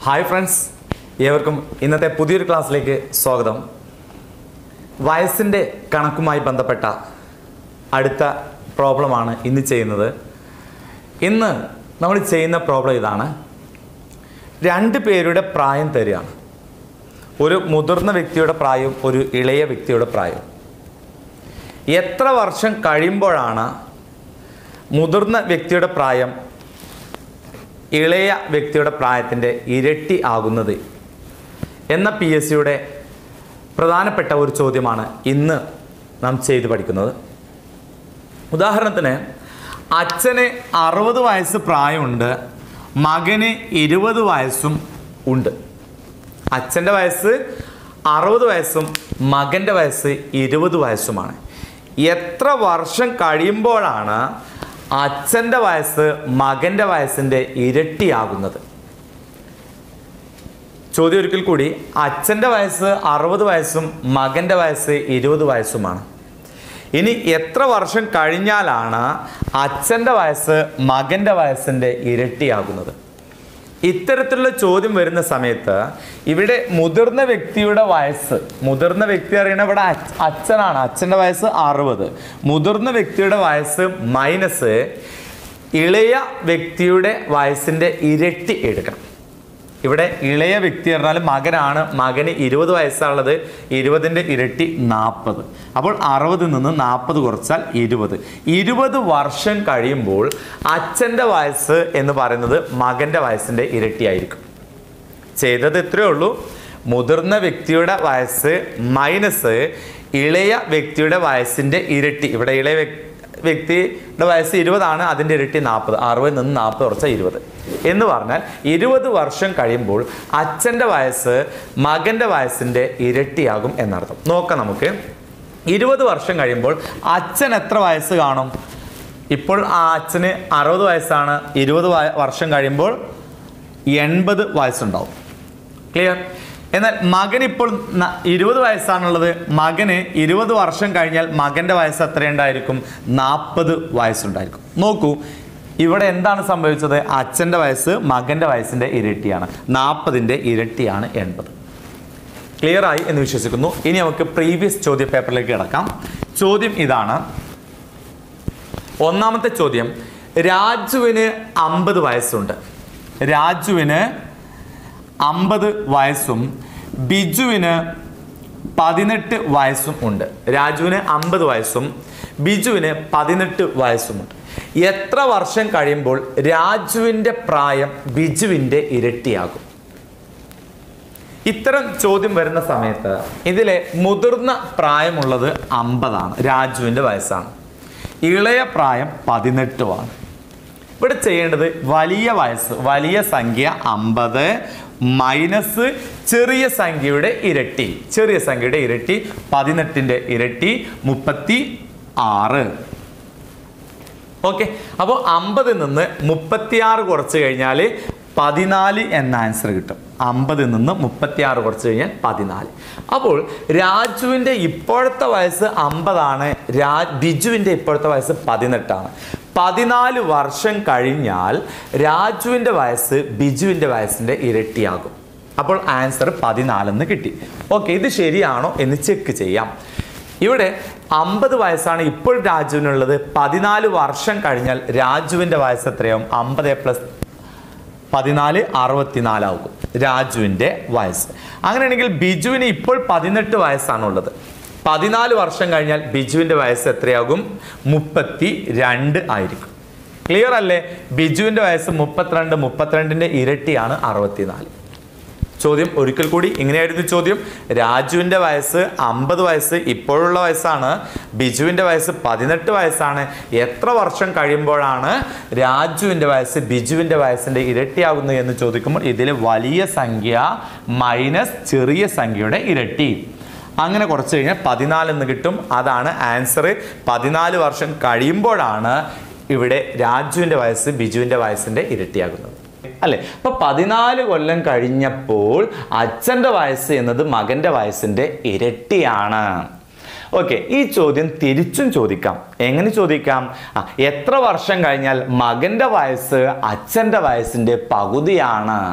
Hi friends, ഏവർക്കും ഇന്നത്തെ പുതിയൊരു ക്ലാസ്സിലേക്ക് സ്വാഗതം. വയസ്സിൻ്റെ കണക്കുമായി ബന്ധപ്പെട്ട അടുത്ത പ്രോബ്ലമാണ് ഇന്ന് ചെയ്യുന്നത്. ഇന്ന് നമ്മൾ ചെയ്യുന്ന പ്രോബ്ലം ഇതാണ്. രണ്ട് പേരുടെ പ്രായം തരികയാണ്. ഒരു മുതിർന്ന വ്യക്തിയുടെ പ്രായവും ഒരു ഇളയ വ്യക്തിയുടെ പ്രായവും. എത്ര വർഷം കഴിയുമ്പോഴാണ് മുതിർന്ന വ്യക്തിയുടെ പ്രായം ഇളയ വ്യക്തിയുടെ പ്രായത്തിൻ്റെ ഇരട്ടി ആകുന്നത് എന്ന PSCയുടെ പ്രധാനപ്പെട്ട ഒരു ചോദ്യമാണ് ഇന്ന് നാം ചെയ്ത് പഠിക്കുന്നത്. ഉദാഹരണത്തിന്, അച്ഛന് 60 വയസ്സ് പ്രായമുണ്ട്, മകന് 20 വയസ്സും ഉണ്ട്. അച്ഛൻ്റെ വയസ്സ് 60 വയസ്സും മകൻ്റെ വയസ്സ് 20 വയസ്സുമാണ്. എത്ര വർഷം കഴിയുമ്പോഴാണ് അച്ഛൻ്റെ വയസ്സ് മകൻ്റെ വയസ്സിൻ്റെ ഇരട്ടിയാകുന്നത്? ചോദ്യം ഒരിക്കൽ കൂടി. അച്ഛൻ്റെ വയസ്സ് 60 വയസ്സും മകൻ്റെ വയസ്സ് 20 വയസ്സുമാണ്. ഇനി എത്ര വർഷം കഴിഞ്ഞാലാണ് അച്ഛൻ്റെ വയസ്സ് മകൻ്റെ വയസ്സിൻ്റെ ഇരട്ടിയാകുന്നത്? ഇത്തരത്തിലുള്ള ചോദ്യം വരുന്ന സമയത്ത് ഇവിടെ മുതിർന്ന വ്യക്തിയുടെ വയസ്സ്, മുതിർന്ന വ്യക്തി അറിയണ ഇവിടെ അച്ഛനാണ്. അച്ഛൻ്റെ വയസ്സ് 60. മുതിർന്ന വ്യക്തിയുടെ വയസ്സ് മൈനസ് ഇളയ വ്യക്തിയുടെ വയസ്സിൻ്റെ ഇരട്ടി എടുക്കണം. ഇവിടെ ഇളയ വ്യക്തി പറഞ്ഞാൽ മകനാണ്. മകന് 20 വയസ്സാണുള്ളത്. 20ൻ്റെ ഇരട്ടി 40. അപ്പോൾ 60 നിന്ന് 40 കുറച്ചാൽ 20. 20 വർഷം കഴിയുമ്പോൾ അച്ഛൻ്റെ വയസ്സ് എന്ന് പറയുന്നത് മകൻ്റെ വയസ്സിൻ്റെ ഇരട്ടിയായിരിക്കും. ചെയ്തത് ഇത്രയേ ഉള്ളൂ. മുതിർന്ന വ്യക്തിയുടെ വയസ്സ് മൈനസ് ഇളയ വ്യക്തിയുടെ വയസ്സിൻ്റെ ഇരട്ടി. ഇവിടെ ഇളയ വ്യക്തിയുടെ വയസ്സ് 20 ആണ്, അതിൻ്റെ ഇരട്ടി 40. 60 നിന്ന് 40 കുറച്ചാൽ 20 എന്ന് പറഞ്ഞാൽ 20 വർഷം കഴിയുമ്പോൾ അച്ഛൻ്റെ വയസ്സ് മകൻ്റെ വയസ്സിൻ്റെ ഇരട്ടിയാകും എന്നർത്ഥം. നോക്കാം നമുക്ക്. 20 വർഷം കഴിയുമ്പോൾ അച്ഛൻ എത്ര വയസ്സ് കാണും? ഇപ്പോൾ ആ അച്ഛന് 60 വയസ്സാണ്. 20 വർഷം കഴിയുമ്പോൾ 80 വയസ്സുണ്ടാവും. ക്ലിയർ? എന്നാൽ മകൻ ഇപ്പോൾ 20 വയസ്സാണുള്ളത്. മകന് 20 വർഷം കഴിഞ്ഞാൽ മകൻ്റെ വയസ്സ് എത്രയുണ്ടായിരിക്കും? 40 വയസ്സുണ്ടായിരിക്കും. നോക്കൂ, ഇവിടെ എന്താണ് സംഭവിച്ചത്? അച്ഛൻ്റെ വയസ്സ് മകൻ്റെ വയസ്സിൻ്റെ ഇരട്ടിയാണ്. 40ൻ്റെ ഇരട്ടിയാണ് 80. ക്ലിയർ ആയി എന്ന് വിശ്വസിക്കുന്നു. ഇനി നമുക്ക് പ്രീവിയസ് ചോദ്യ പേപ്പറിലേക്ക് കിടക്കാം. ചോദ്യം ഇതാണ്. ഒന്നാമത്തെ ചോദ്യം, രാജുവിന് 50 വയസ്സുണ്ട്. രാജുവിന് 50 വയസ്സും ബിജുവിന് 18 വയസ്സും ഉണ്ട്. രാജുവിന് 50 വയസ്സും ബിജുവിന് 18 വയസ്സുമുണ്ട്. എത്ര വർഷം കഴിയുമ്പോൾ രാജുവിൻ്റെ പ്രായം ബിജുവിൻ്റെ ഇരട്ടിയാകും? ഇത്തരം ചോദ്യം വരുന്ന സമയത്ത് ഇതിലെ മുതിർന്ന പ്രായമുള്ളത് 50 ആണ്, രാജുവിൻ്റെ വയസ്സാണ്. ഇളയ പ്രായം 18 ആണ്. ഇവിടെ ചെയ്യേണ്ടത് വലിയ വയസ്സ്, വലിയ സംഖ്യ 50 മൈനസ് ചെറിയ സംഖ്യയുടെ ഇരട്ടി. ചെറിയ സംഖ്യയുടെ ഇരട്ടി 18ൻ്റെ ഇരട്ടി 36. ഓക്കെ, അപ്പോൾ 50 നിന്ന് 36 കുറച്ച് കഴിഞ്ഞാൽ 14 എന്ന ആൻസർ കിട്ടും. 50 നിന്ന് 36 കുറച്ച് കഴിഞ്ഞാൽ 14. അപ്പോൾ രാജുവിൻ്റെ ഇപ്പോഴത്തെ വയസ്സ് 50 ആണ്. ബിജുവിൻ്റെ ഇപ്പോഴത്തെ വയസ്സ് 18 ആണ്. 14 വർഷം കഴിഞ്ഞാൽ രാജുവിൻ്റെ വയസ്സ് ബിജുവിൻ്റെ വയസ്സിൻ്റെ ഇരട്ടിയാകും. അപ്പോൾ ആൻസർ 14 എന്ന് കിട്ടി. ഓക്കെ, ഇത് ശരിയാണോ എന്ന് ചെക്ക് ചെയ്യാം. ഇവിടെ 50 വയസ്സാണ് ഇപ്പോൾ രാജുവിനുള്ളത്. 14 വർഷം കഴിഞ്ഞാൽ രാജുവിൻ്റെ വയസ്സ് എത്രയാവും? 50 + 14 64 ആകും രാജുവിൻ്റെ വയസ്സ്. അങ്ങനെയാണെങ്കിൽ ബിജുവിന് ഇപ്പോൾ 18 വയസ്സാണുള്ളത്. 14 വർഷം കഴിഞ്ഞാൽ ബിജുവിൻ്റെ വയസ്സ് എത്രയാകും? 32 ആയിരിക്കും. ക്ലിയർ അല്ലേ? ബിജുവിൻ്റെ വയസ്സ് 32. 32ൻ്റെ ഇരട്ടിയാണ് 64. ചോദ്യം ഒരിക്കൽ കൂടി ഇങ്ങനെയായിരുന്നു ചോദ്യം. രാജുവിൻ്റെ വയസ്സ് 50 വയസ്സ് ഇപ്പോഴുള്ള വയസ്സാണ്. ബിജുവിൻ്റെ വയസ്സ് 18 വയസ്സാണ്. എത്ര വർഷം കഴിയുമ്പോഴാണ് രാജുവിൻ്റെ വയസ്സ് ബിജുവിൻ്റെ വയസ്സിൻ്റെ ഇരട്ടിയാകുന്നത് എന്ന് ചോദിക്കുമ്പോൾ ഇതിൽ വലിയ സംഖ്യ മൈനസ് ചെറിയ സംഖ്യയുടെ ഇരട്ടി. അങ്ങനെ കുറച്ച് കഴിഞ്ഞാൽ 14 എന്ന് കിട്ടും. അതാണ് ആൻസർ. 14 വർഷം കഴിയുമ്പോഴാണ് ഇവിടെ രാജുവിൻ്റെ വയസ്സ് ബിജുവിൻ്റെ വയസ്സിൻ്റെ ഇരട്ടിയാകുന്നത്. അല്ലേ? അപ്പോൾ 14 കൊല്ലം കഴിഞ്ഞപ്പോൾ അച്ഛൻ്റെ വയസ്സ് എന്നത് മകൻ്റെ വയസ്സിൻ്റെ ഇരട്ടിയാണ്. ഓക്കെ, ഈ ചോദ്യം തിരിച്ചും ചോദിക്കാം. എങ്ങനെ ചോദിക്കാം? എത്ര വർഷം കഴിഞ്ഞാൽ മകൻ്റെ വയസ്സ് അച്ഛൻ്റെ വയസ്സിൻ്റെ പകുതിയാണ്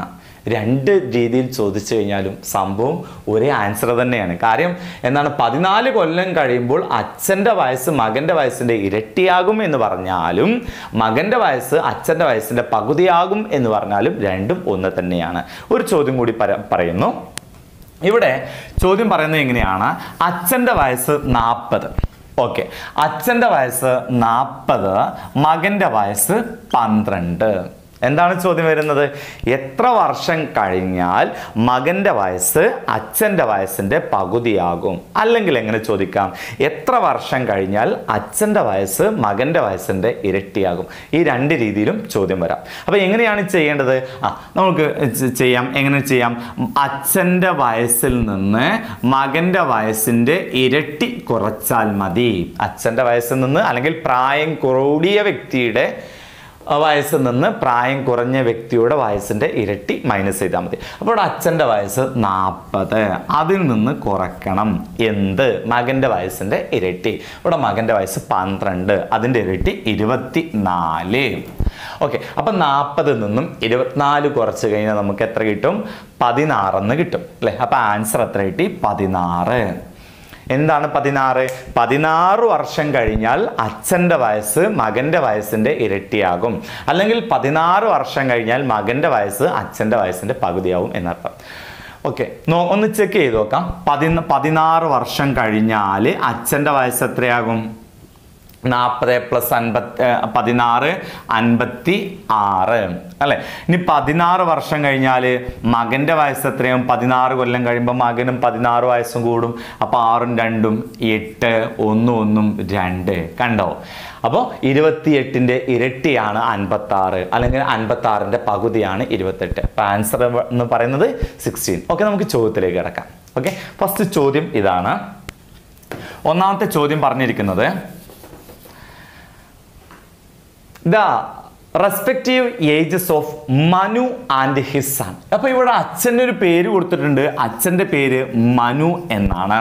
രണ്ട് രീതിയിൽ ചോദിച്ചു കഴിഞ്ഞാലും സംഭവം ഒരേ ആൻസർ തന്നെയാണ്. കാര്യം എന്താണ്, 14 കൊല്ലം കഴിയുമ്പോൾ അച്ഛൻ്റെ വയസ്സ് മകൻ്റെ വയസ്സിൻ്റെ ഇരട്ടിയാകും എന്ന് പറഞ്ഞാലും മകൻ്റെ വയസ്സ് അച്ഛൻ്റെ വയസ്സിൻ്റെ പകുതിയാകും എന്ന് പറഞ്ഞാലും രണ്ടും ഒന്ന് തന്നെയാണ്. ഒരു ചോദ്യം കൂടി പറയുന്നു. ഇവിടെ ചോദ്യം പറയുന്നത് എങ്ങനെയാണ്, അച്ഛൻ്റെ വയസ്സ് 40. ഓക്കെ, അച്ഛൻ്റെ വയസ്സ് 40, മകൻ്റെ വയസ്സ് 12. എന്താണ് ചോദ്യം വരുന്നത്, എത്ര വർഷം കഴിഞ്ഞാൽ മകൻ്റെ വയസ്സ് അച്ഛൻ്റെ വയസ്സിൻ്റെ പകുതിയാകും? അല്ലെങ്കിൽ എങ്ങനെ ചോദിക്കാം, എത്ര വർഷം കഴിഞ്ഞാൽ അച്ഛൻ്റെ വയസ്സ് മകൻ്റെ വയസ്സിൻ്റെ ഇരട്ടിയാകും? ഈ രണ്ട് രീതിയിലും ചോദ്യം വരാം. അപ്പോൾ എങ്ങനെയാണ് ചെയ്യേണ്ടത്? നമുക്ക് ചെയ്യാം. എങ്ങനെ ചെയ്യാം? അച്ഛൻ്റെ വയസ്സിൽ നിന്ന് മകൻ്റെ വയസ്സിൻ്റെ ഇരട്ടി കുറച്ചാൽ മതി. അച്ഛൻ്റെ വയസ്സിൽ നിന്ന് അല്ലെങ്കിൽ പ്രായം കൂടിയ വ്യക്തിയുടെ വയസ്സിൽ നിന്ന് പ്രായം കുറഞ്ഞ വ്യക്തിയുടെ വയസ്സിൻ്റെ ഇരട്ടി മൈനസ് ചെയ്താൽ മതി. അപ്പോൾ അച്ഛൻ്റെ വയസ്സ് 40, അതിൽ നിന്ന് കുറയ്ക്കണം എന്ത്, മകൻ്റെ വയസ്സിൻ്റെ ഇരട്ടി. ഇവിടെ മകൻ്റെ വയസ്സ് 12, അതിൻ്റെ ഇരട്ടി 24. ഓക്കെ, അപ്പം 40 നിന്നും 24 കുറച്ച് കഴിഞ്ഞാൽ നമുക്ക് എത്ര കിട്ടും? 16 കിട്ടും അല്ലേ? അപ്പം ആൻസർ എത്ര കിട്ടി? 16. എന്താണ് 16? 16 വർഷം കഴിഞ്ഞാൽ അച്ഛൻ്റെ വയസ്സ് മകൻ്റെ വയസ്സിൻ്റെ ഇരട്ടിയാകും, അല്ലെങ്കിൽ 16 വർഷം കഴിഞ്ഞാൽ മകൻ്റെ വയസ്സ് അച്ഛൻ്റെ വയസ്സിൻ്റെ പകുതിയാവും എന്നർത്ഥം. ഓക്കെ, ഒന്ന് ചെക്ക് ചെയ്ത് നോക്കാം. 16 വർഷം കഴിഞ്ഞാൽ അച്ഛൻ്റെ വയസ്സ് എത്രയാകും? 40 + 16 56 അല്ലേ? ഇനി 16 വർഷം കഴിഞ്ഞാൽ മകൻ്റെ വയസ്സ് എത്രയും? 16 കൊല്ലം കഴിയുമ്പോൾ മകനും 16 വയസ്സും കൂടും. അപ്പോൾ 6ഉം 2ഉം 8, 1 1ഉം 2. കണ്ടോ? അപ്പോൾ 28ൻ്റെ ഇരട്ടിയാണ് 56, അല്ലെങ്കിൽ 56ൻ്റെ പകുതിയാണ് 28. അപ്പോൾ ആൻസർ എന്ന് പറയുന്നത് 16. ഓക്കെ, നമുക്ക് ചോദ്യത്തിലേക്ക് കിടക്കാം. ഓക്കെ, ഫസ്റ്റ് ചോദ്യം ഇതാണ്. ഒന്നാമത്തെ ചോദ്യം പറഞ്ഞിരിക്കുന്നത് the respective ages of Manu and his son. അപ്പോൾ ഇവിടെ അച്ഛൻ്റെ ഒരു പേര് കൊടുത്തിട്ടുണ്ട്. അച്ഛൻ്റെ പേര് മനു എന്നാണ്.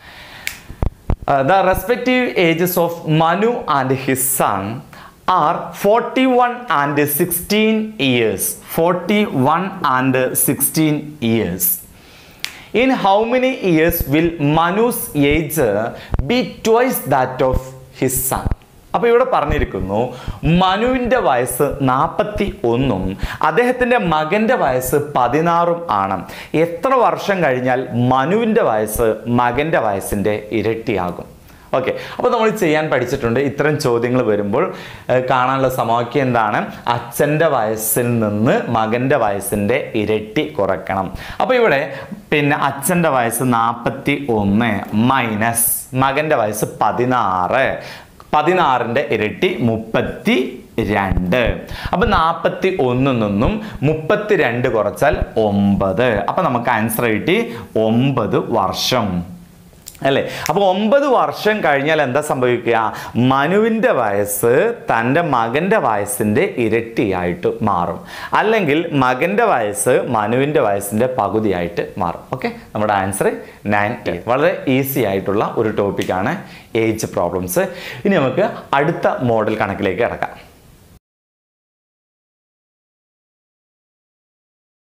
The respective ages of Manu and his son are 41 and 16 years. 41 and 16 years. In how many years will Manu's age be twice that of his son? അപ്പോൾ ഇവിടെ പറഞ്ഞിരിക്കുന്നു മനുവിൻ്റെ വയസ്സ് 41ഉം അദ്ദേഹത്തിൻ്റെ മകൻ്റെ വയസ്സ് 16ഉം ആണ്. എത്ര വർഷം കഴിഞ്ഞാൽ മനുവിൻ്റെ വയസ്സ് മകൻ്റെ വയസ്സിൻ്റെ ഇരട്ടിയാകും? ഓക്കെ, അപ്പോൾ നമ്മൾ ചെയ്യാൻ പഠിച്ചിട്ടുണ്ട്. ഇത്തരം ചോദ്യങ്ങൾ വരുമ്പോൾ കാണാനുള്ള സമവാക്യം എന്താണ്? അച്ഛൻ്റെ വയസ്സിൽ നിന്ന് മകൻ്റെ വയസ്സിൻ്റെ ഇരട്ടി കുറയ്ക്കണം. അപ്പോൾ ഇവിടെ പിന്നെ അച്ഛൻ്റെ വയസ്സ് 41 മൈനസ് മകൻ്റെ വയസ്സ് 16. 16ൻ്റെ ഇരട്ടി 32. അപ്പൊ 41 നിന്നും 32 കുറച്ചാൽ 9. അപ്പൊ നമുക്ക് ആൻസർ കിട്ടി 9 വർഷം അല്ലേ? അപ്പോൾ 9 വർഷം കഴിഞ്ഞാൽ എന്താ സംഭവിക്കുക? മനുവിൻ്റെ വയസ്സ് തൻ്റെ മകൻ്റെ വയസ്സിൻ്റെ ഇരട്ടിയായിട്ട് മാറും, അല്ലെങ്കിൽ മകൻ്റെ വയസ്സ് മനുവിൻ്റെ വയസ്സിൻ്റെ പകുതിയായിട്ട് മാറും. ഓക്കെ, നമ്മുടെ ആൻസർ 9. വളരെ ഈസി ആയിട്ടുള്ള ഒരു ടോപ്പിക്കാണ് ഏജ് പ്രോബ്ലംസ്. ഇനി നമുക്ക് അടുത്ത മോഡൽ കണക്കിലേക്ക് കിടക്കാം.